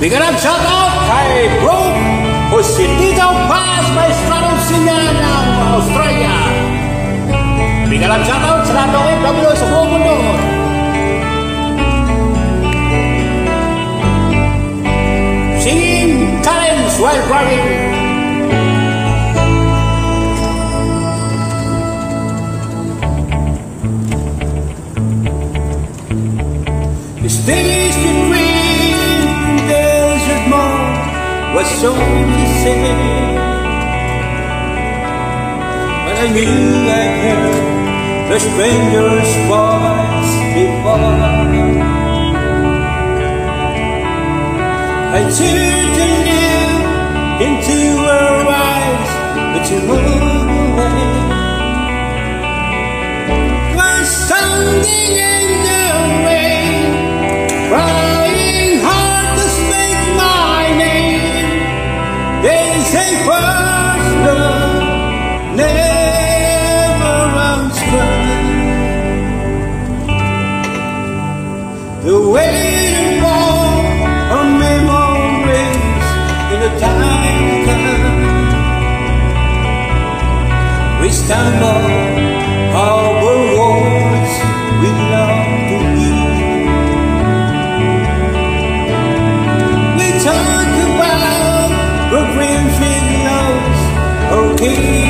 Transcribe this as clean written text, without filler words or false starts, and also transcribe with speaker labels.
Speaker 1: Bigyan ng shoutout kay Bro o si Tito Paz, Maestrado Sinya ng Australia. Bigyan ng shoutout sa lahat ng OFW sa buong mundo. Singing talents while driving. Stays between desert moon was so to say, but I knew I'd heard the stranger's voice before. I turned to look into her eyes, but she moved away. Was something in the rain, trying hard to speak my name. They say first love never runs dry. The waiting for a memories in the time to come. We stumble over words we love to hear. We talk about the green field loves, okay.